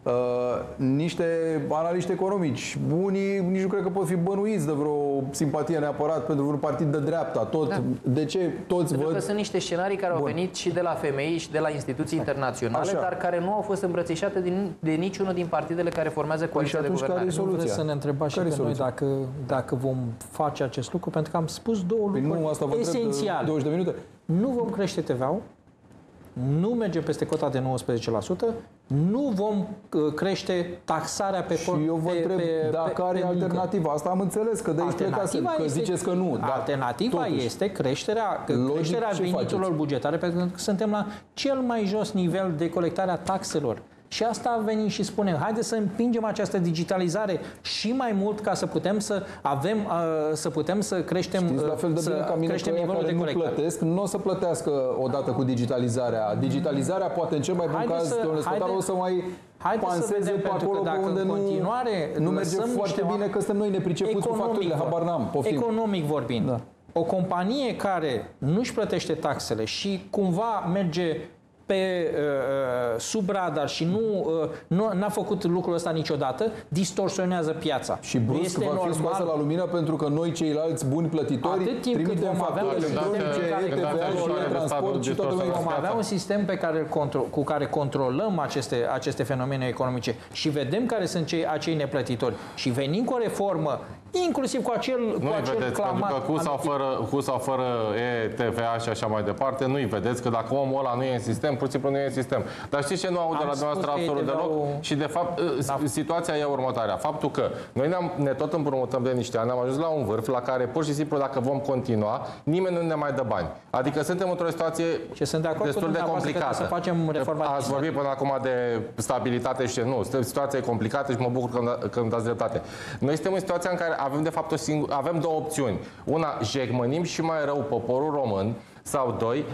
Uh, niște analiști economici. Unii nici nu cred că pot fi bănuiți de vreo simpatie neapărat pentru un partid de dreapta. Tot, da. De ce toți pentru văd... că sunt niște scenarii care Bun. au venit și de la femei și de la instituții internaționale, Așa. dar care nu au fost îmbrățișate din, de niciunul din partidele care formează coaliția de guvernare. Nu vreți să ne întrebați și pe noi dacă, dacă vom face acest lucru, pentru că am spus două păi lucruri nu, asta vă esențiale. douăzeci de minute. Nu vom crește T V-ul, nu mergem peste cota de nouăsprezece la sută, nu vom crește taxarea pe Și eu vă întreb pe, dacă pe, are pe alternativa. Asta am înțeles, că de aici plecați, că este, ziceți că nu. Alternativa totuși, este creșterea, creșterea veniturilor bugetare, pentru că suntem la cel mai jos nivel de colectare a taxelor. Și asta venim și spunem, haideți să împingem această digitalizare și mai mult ca să putem să avem, să putem să creștem, Știți, la fel de bine ca mine creștem că nivelul care de nu colectare. plătesc, nu o să plătească odată cu digitalizarea. Digitalizarea poate în cel mai bun Haide caz, să, domnule Stotar, o să mai panseze pe acolo pe unde nu, nu merge foarte bine, că suntem noi nepricepuți cu facturile, habar n-am. Poftim. Economic vorbind, da. O companie care nu-și plătește taxele și cumva merge pe uh, sub radar și nu, uh, nu n-a făcut lucrul ăsta niciodată, distorsionează piața. Și brusc va fi scoasă la lumină pentru că noi ceilalți buni plătitori trimitem facturi electronice, T V A și transport și toată lumea. Vom avea un sistem pe care cu care controlăm aceste, aceste fenomene economice și vedem care sunt cei, acei neplătitori. Și venim cu o reformă, inclusiv cu acel, nu cu acel vedeți, clamat. Pentru că cu sau fără, cu sau fără E T V A și așa mai departe, nu-i vedeți că dacă omul ăla nu e în sistem, pur și simplu nu e în sistem. Dar știți ce nu aud de la dumneavoastră absolut deloc? Și de fapt, da. situația e următoarea. Faptul că noi ne, ne tot împrumutăm de niște ani, am ajuns la un vârf la care pur și simplu dacă vom continua, nimeni nu ne mai dă bani. Adică suntem într-o situație și sunt de acord destul de complicată. Să facem reforma. Ați vorbit până acum de stabilitate și nu. Situația e complicată și mă bucur că, că îmi dați dreptate. Noi suntem în situația în care avem de fapt o singur, avem două opțiuni. Una, jegmănim și mai rău poporul român, sau doi,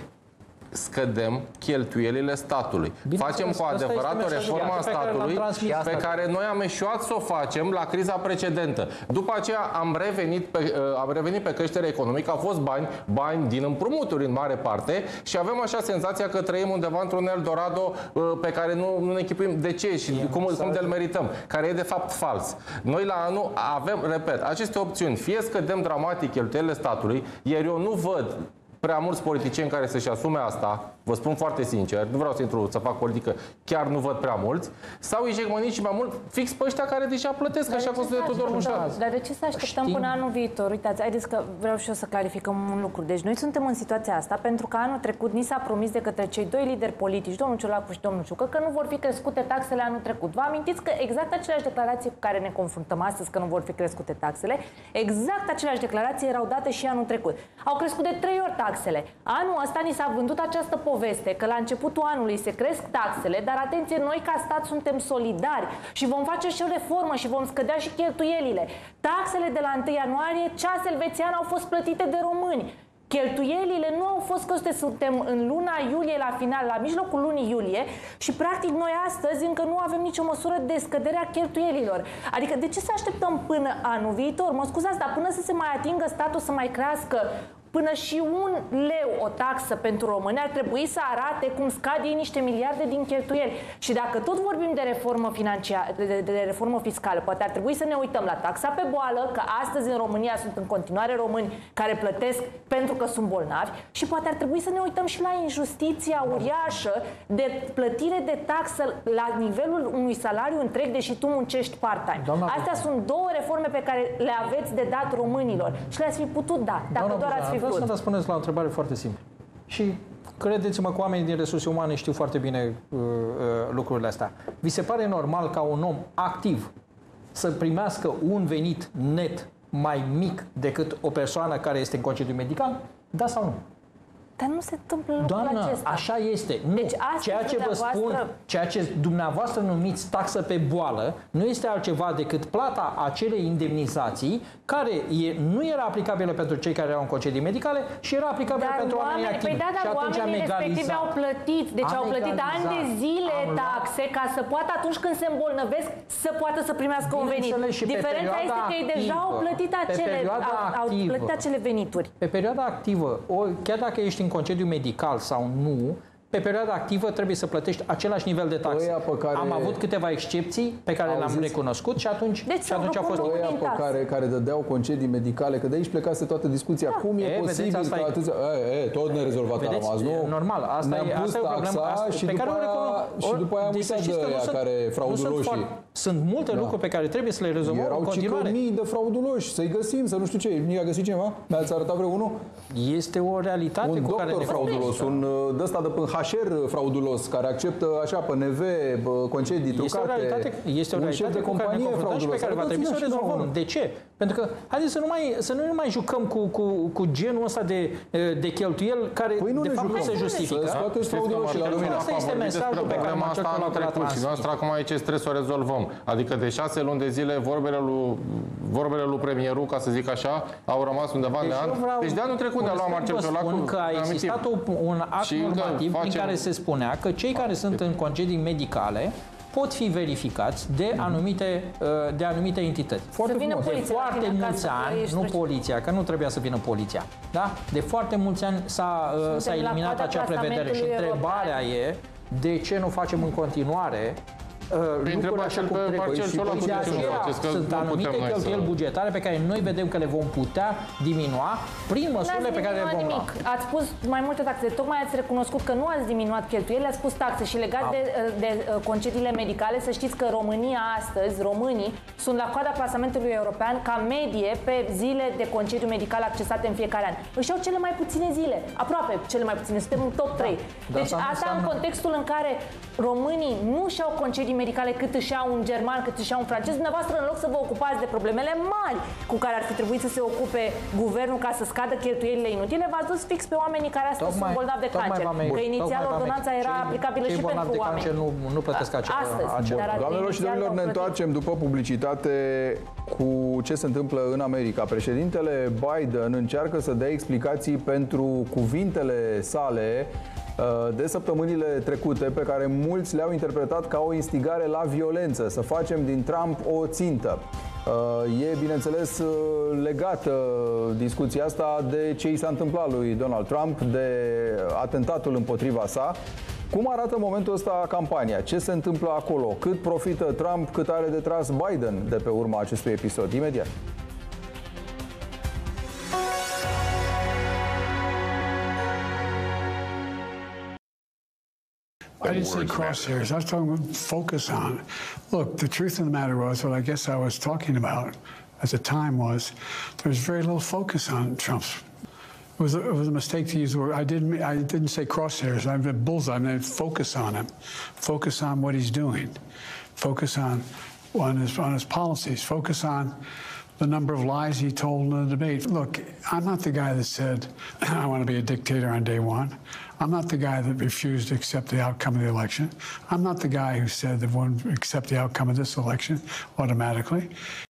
scădem cheltuielile statului. Bine, Facem cu adevărat o reformă a statului pe, pe care noi am eșuat să o facem la criza precedentă. După aceea am revenit pe, am revenit pe creștere economică, au fost bani, bani din împrumuturi în mare parte și avem așa senzația că trăim undeva într-un Eldorado pe care nu, nu ne închipuim de ce și Bine, cum, cum de-l merităm, care e de fapt fals. Noi la anul avem, repet, aceste opțiuni. Fie scădem dramatic cheltuielile statului, iar eu nu văd prea mulți politicieni care să-și asume asta, vă spun foarte sincer, nu vreau să intru să fac politică, chiar nu văd prea mulți, sau îi jegmăniți și mai mult fix pe ăștia care deja plătesc, dar așa cum de Tudor Mușat. Dar de ce să așteptăm Știm. până anul viitor? Uitați, haideți că vreau și eu să clarificăm un lucru. Deci noi suntem în situația asta pentru că anul trecut ni s-a promis de către cei doi lideri politici, domnul Ciolacu și domnul Ciucă, că nu vor fi crescute taxele anul trecut. Vă amintiți că exact aceleași declarații cu care ne confruntăm astăzi, că nu vor fi crescute taxele, exact aceleași declarații erau date și anul trecut. Au crescut de trei ori taxele. Anul ăsta ni s-a vândut această poveste că la începutul anului se cresc taxele, dar atenție, noi ca stat suntem solidari și vom face și o reformă și vom scădea și cheltuielile. Taxele de la întâi ianuarie, ceas elvețian, au fost plătite de români. Cheltuielile nu au fost căzute, suntem în luna iulie la final, la mijlocul lunii iulie și practic noi astăzi încă nu avem nicio măsură de scădere a cheltuielilor. Adică de ce să așteptăm până anul viitor? Mă scuzați, dar până să se mai atingă statul să mai crească până și un leu o taxă pentru români, ar trebui să arate cum scad ei niște miliarde din cheltuieli. Și dacă tot vorbim de reformă financiară, de, de reformă fiscală, poate ar trebui să ne uităm la taxa pe boală, că astăzi în România sunt în continuare români care plătesc pentru că sunt bolnavi și poate ar trebui să ne uităm și la injustiția uriașă de plătire de taxă la nivelul unui salariu întreg, deși tu muncești part-time. Astea sunt două reforme pe care le aveți de dat românilor și le-ați fi putut da, dacă Doamna doar ați fi Vreau să vă spuneți la o întrebare foarte simplă. Și credeți-mă că oamenii din resurse umane știu foarte bine uh, uh, lucrurile astea. Vi se pare normal ca un om activ să primească un venit net mai mic decât o persoană care este în concediu medical? Da sau nu? Dar nu se întâmplă lucrul Doamnă, acesta. așa este. Nu. Deci, ceea ce vă spun, ceea ce dumneavoastră numiți taxă pe boală, nu este altceva decât plata acelei indemnizații care e, nu era aplicabilă pentru cei care erau în concedii medicale și era aplicabilă dar pentru oameni, oamenii activi. Păi da, dar oamenii respectivi au plătit. Deci au plătit ani de zile taxe ca să poată atunci când se îmbolnăvesc să poată să primească un venit. Diferența este că ei deja au plătit acele, au, au plătit acele venituri. Pe perioada activă, o, chiar dacă ești în concediu medical sau nu, pe perioada activă trebuie să plătești același nivel de taxe. Care... Am avut câteva excepții pe care le-am recunoscut și atunci, deci și atunci a fost... Ăia pe care, care dădeau concedii medicale, că de aici plecase toată discuția. Da. Cum e, e posibil vedeți, că atâția... E, e, tot nerezolvat a rămas, nu? Normal, asta e, asta e o problemă și pe care și după aia am uitat de ăia care frauduloșii. Sunt multe lucruri pe care trebuie să le rezolvăm în continuare. Erau mii de frauduloși, să-i găsim, să nu știu ce. Mie a găsit cineva? Mi-ați arătat vreunul? Este o realitate un cu care ne fraudulos, un de ăsta de pe H R fraudulos, care acceptă așa pe N V concedii trucate. Este o realitate, este o realitate de companie fraudulos și pe care va trebui să o rezolvăm. De ce? Pentru că, haideți să nu mai, să nu mai jucăm cu, cu, cu genul ăsta de, de cheltuieli care păi de fapt nu se justifică. Să scoateți frauduloși la lumină. Asta este mesajul pe care am încercat la transmisie. Și noastră acum aici trebuie să o rezolvăm. Adică de șase luni de zile vorbele lui, vorbele lui premierul, ca să zic așa, au rămas undeva deci de an. Deci de anul trecut ne-a luat Marcel Ciolacu. Spun că a existat un act normativ prin care se spunea că cei care sunt în concedii medicale pot fi verificați de anumite, de anumite entități. Foarte frumos. De foarte mulți ani, nu poliția, că nu trebuia să vină poliția, da? De foarte mulți ani s-a, s-a eliminat acea prevedere și întrebarea e de ce nu facem în continuare lucruri așa cum trebuie. Și de aceea sunt anumite cheltuieli bugetare pe care noi vedem că le vom putea diminua prin măsurile pe care le vom lua. Ați spus mai multe taxe. Tocmai ați recunoscut că nu ați diminuat cheltuielile, ați spus taxe. Și legat de, de concediile medicale, să știți că România astăzi, românii, sunt la coada clasamentului european ca medie pe zile de concediu medical accesate în fiecare an. Își iau cele mai puține zile, aproape cele mai puține, suntem în top trei. Da. Deci asta, asta în contextul în care românii nu și-au concedii medicale cât își iau un german, cât își iau un francez, dumneavoastră în loc să vă ocupați de problemele mari cu care ar fi trebuit să se ocupe guvernul ca să scadă cheltuielile inutile, v-ați dus fix pe oamenii care astăzi sunt bolnavi de cancer. Că inițial ordonanța era aplicabilă și pentru oameni. Nu, nu plătesc acea, astăzi. Doamnelor și domnilor, ne întoarcem după publicitate cu ce se întâmplă în America. Președintele Biden încearcă să dea explicații pentru cuvintele sale de săptămânile trecute, pe care mulți le-au interpretat ca o instigare la violență, să facem din Trump o țintă. E, bineînțeles, legată discuția asta de ce i s-a întâmplat lui Donald Trump, de atentatul împotriva sa. Cum arată în momentul ăsta campania? Ce se întâmplă acolo? Cât profită Trump, cât are de tras Biden de pe urma acestui episod? Imediat. I didn't say crosshairs. I was talking about focus on. Look, the truth of the matter was, what I guess I was talking about at the time was, there was very little focus on Trump's. It was a, it was a mistake to use the word. I didn't. I didn't say crosshairs. I meant bullseye. I meant focus on him. Focus on what he's doing. Focus on on his on his policies. Focus on the number of lies he told in the debate. Look, I'm not the guy that said I want to be a dictator on day one. I'm not the guy that refused to accept the outcome of the election. I'm not the guy who said that one accept the outcome of this election automatically.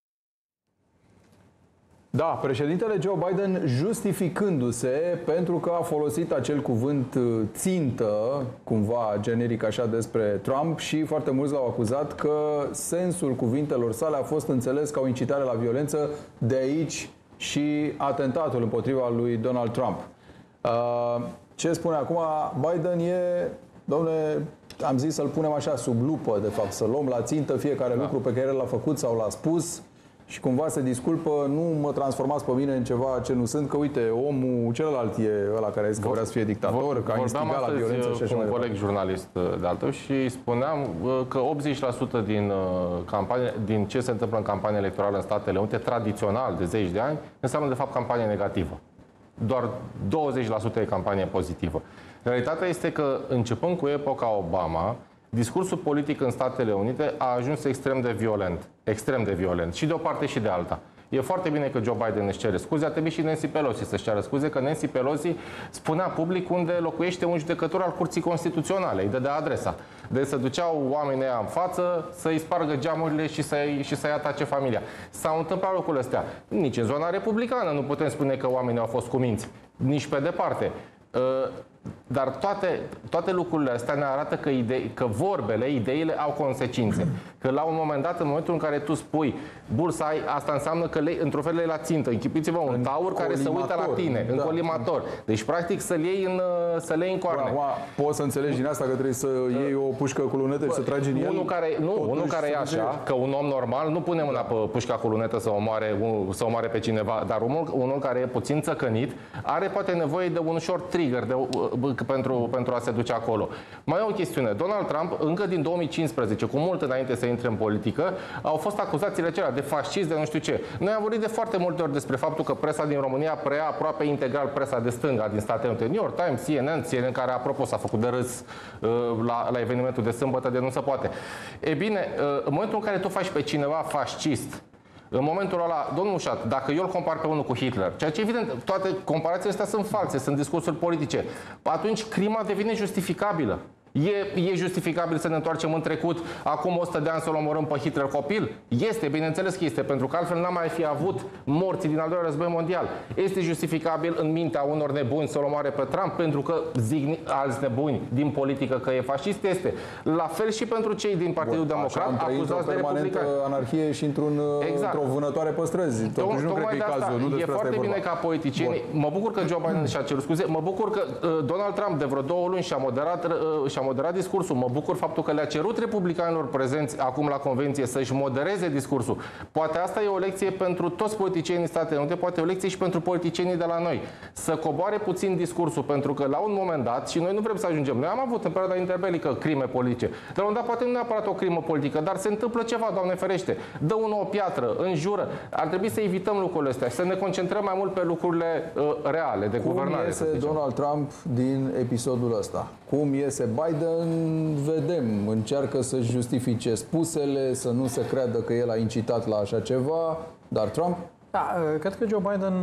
Da, președintele Joe Biden justificându-se pentru că a folosit acel cuvânt țintă, cumva generic așa, despre Trump, și foarte mulți l-au acuzat că sensul cuvintelor sale a fost înțeles ca o incitare la violență, de aici și atentatul împotriva lui Donald Trump. Ce spune acum Biden e, domne, am zis să-l punem așa sub lupă, de fapt, să luăm la țintă fiecare da. lucru pe care el l-a făcut sau l-a spus și cumva se disculpă, nu mă transformați pe mine în ceva ce nu sunt, că uite, omul celălalt e ăla care a zis că vrea să fie dictator, că a instigat la violență și așa mai departe. un coleg jurnalist de-al tău și spuneam că optzeci la sută din, campanie, din ce se întâmplă în campanie electorală în Statele Unite, tradițional, de zeci de ani, înseamnă de fapt campanie negativă. Doar douăzeci la sută e campanie pozitivă. Realitatea este că, începând cu epoca Obama, discursul politic în Statele Unite a ajuns extrem de violent. Extrem de violent. Și de o parte și de alta. E foarte bine că Joe Biden își cere scuze. A trebuit și Nancy Pelosi să-și ceară scuze, că Nancy Pelosi spunea public unde locuiește un judecător al Curții Constituționale. Îi dădea adresa. Deci se duceau oamenii aia în față să-i spargă geamurile și să-i, și să-i atace familia. S-au întâmplat lucrurile astea. Nici în zona republicană nu putem spune că oamenii au fost cuminți. Nici pe departe. Dar toate, toate lucrurile astea ne arată că, idei, că vorbele, ideile au consecințe. Că la un moment dat, în momentul în care tu spui bursa, ai, asta înseamnă că lei, într-un fel lei la țintă. Închipuiți-vă un în taur care se uită la tine, da. În colimator. Deci, practic, să-l iei în, să iei în coarne. Acum, poți să înțelegi din asta că trebuie să iei o pușcă cu lunetă și să tragi în el? Unul care, nu, unul care e așa, că un om normal nu pune mâna pe pușca cu lunetă să omoare, să omoare pe cineva, dar unul, unul care e puțin țăcănit are poate nevoie de un short trigger de, pentru, pentru a se duce acolo. Mai e o chestiune. Donald Trump, încă din două mii cincisprezece, cu mult înainte să intre în politică, au fost acuzațiile acelea de fascist, de nu știu ce. Noi am vorbit de foarte multe ori despre faptul că presa din România preia aproape integral presa de stânga din Statele Unite. New York Times, C N N, C N N care, apropo, s-a făcut de râs la, la evenimentul de sâmbătă de nu se poate. E bine, în momentul în care tu faci pe cineva fascist, în momentul ăla, domnul Mușat, dacă eu îl compar pe unul cu Hitler, ceea ce evident, toate comparațiile astea sunt false, sunt discursuri politice, atunci crima devine justificabilă. E, e justificabil să ne întoarcem în trecut, acum o sută de ani să-l omorâm pe Hitler copil? Este, bineînțeles că este, pentru că altfel n-am mai fi avut morții din al doilea război mondial. Este justificabil în mintea unor nebuni să-l omoare pe Trump pentru că zic alți nebuni din politică că e fascist? Este. La fel și pentru cei din Partidul Bun, Democrat acuzați de republicani. Anarhie și într-un, exact. într-o vânătoare pe străzi. Totuși nu cred că e cazul. Nu e foarte bine ca politicieni. Mă bucur că Joe Biden și-a cerut scuze. Mă bucur că uh, Donald Trump de vreo două luni și-a moderat uh, și-a moderat discursul. Mă bucur faptul că le-a cerut republicanilor prezenți acum la convenție să-și modereze discursul. Poate asta e o lecție pentru toți politicienii din Statele Unite, poate e o lecție și pentru politicienii de la noi. Să coboare puțin discursul, pentru că la un moment dat, și noi nu vrem să ajungem, noi am avut în perioada interbelică crime politice, dar la un dat poate nu neapărat o crimă politică, dar se întâmplă ceva, Doamne ferește, dă unul o piatră, înjură. Ar trebui să evităm lucrurile astea și să ne concentrăm mai mult pe lucrurile uh, reale de Cum guvernare. Cum iese Donald Trump din episodul ăsta? Cum iese Biden? Vedem, încearcă să-și justifice spusele, să nu se creadă că el a incitat la așa ceva, dar Trump? Da, cred că Joe Biden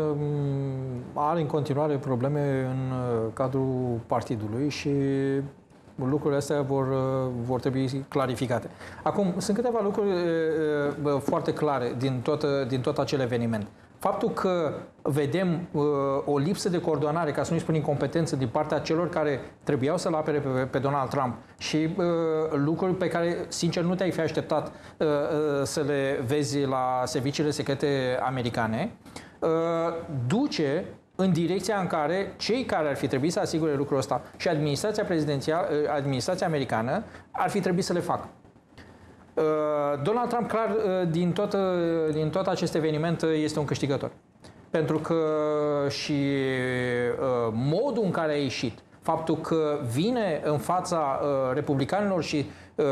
are în continuare probleme în cadrul partidului și lucrurile astea vor, vor trebui clarificate. Acum, sunt câteva lucruri foarte clare din tot, din tot acel eveniment. Faptul că vedem uh, o lipsă de coordonare, ca să nu spun incompetență, din partea celor care trebuiau să-l apere pe, pe Donald Trump și uh, lucruri pe care, sincer, nu te-ai fi așteptat uh, uh, să le vezi la serviciile secrete americane, uh, duce în direcția în care cei care ar fi trebuit să asigure lucrul ăsta și administrația prezidențială, administrația americană, ar fi trebuit să le facă. Donald Trump, clar, din tot, din tot acest eveniment este un câștigător. Pentru că și modul în care a ieșit, faptul că vine în fața republicanilor și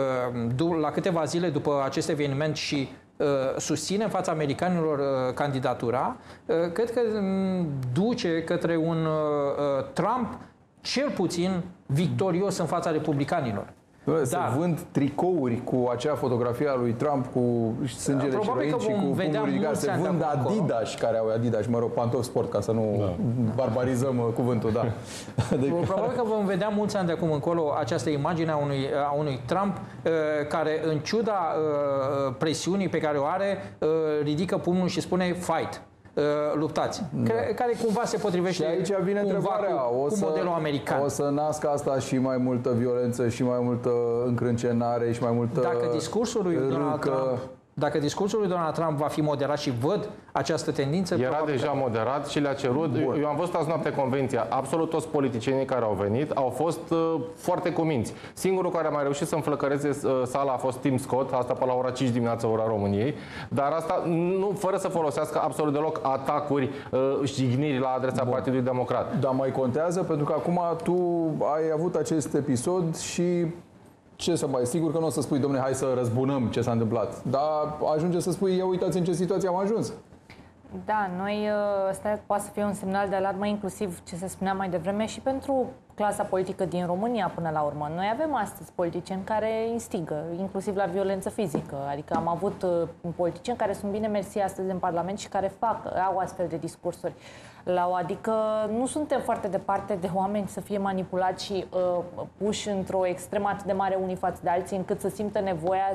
la câteva zile după acest eveniment și susține în fața americanilor candidatura, cred că duce către un Trump cel puțin victorios în fața republicanilor. Dar se vând tricouri cu acea fotografie a lui Trump cu sângele ciroit și cu pungul ridicat. Se vând Adidas, care au Adidas, mă rog, pantofi sport, ca să nu da. barbarizăm cuvântul, da. Deci... Probabil că vom vedea mulți ani de acum încolo această imagine a unui, a unui Trump uh, care, în ciuda uh, presiunii pe care o are, uh, ridică pumnul și spune fight. Luptați, da. care, care cumva se potrivește și aici vine întrebarea, cu, o să, cu modelul american. O să nască asta și mai multă violență și mai multă încrâncenare și mai multă Dacă discursul lui Donald Trump Dacă discursul lui Donald Trump va fi moderat și văd această tendință... Era deja că... moderat și le-a cerut... Bun. Eu am văzut azi noapte convenția. Absolut toți politicienii care au venit au fost uh, foarte cuminți. Singurul care a mai reușit să înflăcăreze uh, sala a fost Tim Scott, asta pe la ora cinci dimineața, ora României, dar asta nu, fără să folosească absolut deloc atacuri uh, și jigniri la adresa Bun. Partidului Democrat. Dar mai contează pentru că acum tu ai avut acest episod și... Ce să mai... Sigur că nu o să spui, domne, hai să răzbunăm ce s-a întâmplat. Dar ajunge să spui, ia uitați în ce situație am ajuns. Da, noi, ăsta poate să fie un semnal de alarmă, inclusiv ce se spunea mai devreme, și pentru clasa politică din România până la urmă. Noi avem astăzi politicieni care instigă, inclusiv la violență fizică. Adică am avut politicieni care sunt bine mersi astăzi în Parlament și care fac, au astfel de discursuri. La o, adică nu suntem foarte departe de oameni să fie manipulați și uh, puși într-o extremă atât de mare unii față de alții, încât să simtă nevoia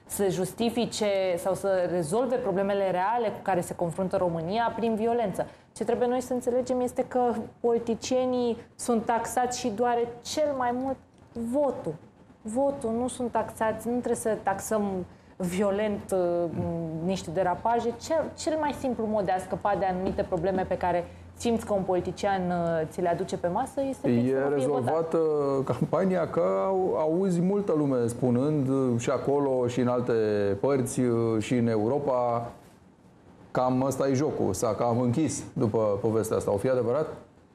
să justifice sau să rezolve problemele reale cu care se confruntă România prin violență. Ce trebuie noi să înțelegem este că politicienii sunt taxați și doare cel mai mult votul. Votul, nu sunt taxați, nu trebuie să taxăm violent uh, niște derapaje. Cel, cel mai simplu mod de a scăpa de anumite probleme pe care simți că un politician uh, ți le aduce pe masă este E rezolvată campania că au, auzi multă lume spunând uh, și acolo și în alte părți uh, și în Europa cam ăsta e jocul, s-a cam închis după povestea asta. O fi adevărat?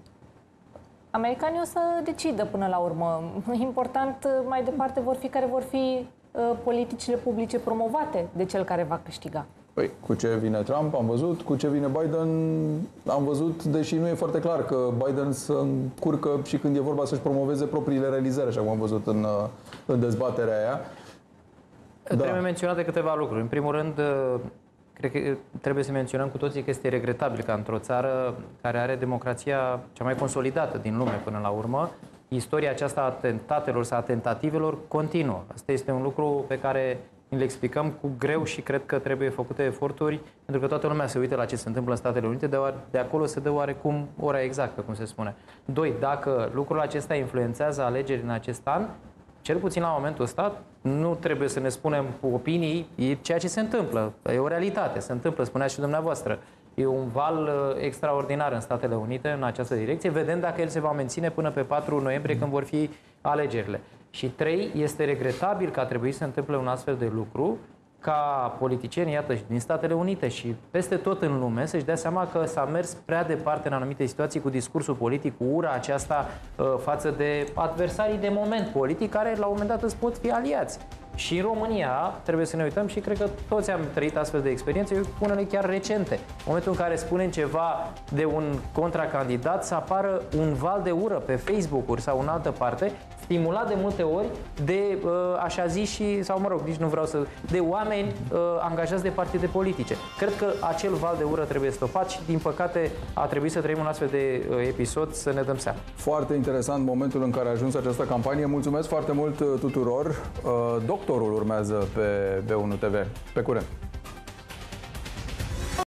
Americanii o să decidă până la urmă. Important mai departe vor fi care vor fi uh, politicile publice promovate de cel care va câștiga. Păi, cu ce vine Trump am văzut, cu ce vine Biden am văzut, deși nu e foarte clar că Biden se încurcă și când e vorba să-și promoveze propriile realizări, așa cum am văzut în, în dezbaterea aia. Trebuie Da. menționate câteva lucruri. În primul rând, cred că trebuie să menționăm cu toții că este regretabil ca într-o țară care are democrația cea mai consolidată din lume până la urmă, istoria aceasta a atentatelor sau a tentativelor continuă. Asta este un lucru pe care le explicăm cu greu și cred că trebuie făcute eforturi, pentru că toată lumea se uită la ce se întâmplă în Statele Unite, de, de acolo se dă oarecum ora exactă, cum se spune. Doi, dacă lucrul acesta influențează alegeri în acest an, cel puțin la momentul ăsta, nu trebuie să ne spunem cu opinii, e ceea ce se întâmplă, e o realitate, se întâmplă, spuneați și dumneavoastră. E un val uh, extraordinar în Statele Unite în această direcție, vedem dacă el se va menține până pe patru noiembrie, când vor fi alegerile. Și trei, este regretabil că a trebuit să se întâmple un astfel de lucru, ca politicienii, iată, din Statele Unite și peste tot în lume, să-și dea seama că s-a mers prea departe în anumite situații cu discursul politic, cu ura aceasta uh, față de adversarii de moment politic, care la un moment dat îți pot fi aliați. Și în România trebuie să ne uităm și cred că toți am trăit astfel de experiențe, unele chiar recente. În momentul în care spunem ceva de un contracandidat, să apară un val de ură pe Facebook-uri sau în altă parte, stimulat de multe ori de uh, așa zis și, sau mă rog, nici nu vreau să, de oameni uh, angajați de partide politice. Cred că acel val de ură trebuie stopat și, din păcate, a trebuit să trăim un astfel de uh, episod să ne dăm seama. Foarte interesant momentul în care a ajuns această campanie. Mulțumesc foarte mult tuturor. Doctorul urmează pe B unu T V. Pe curând!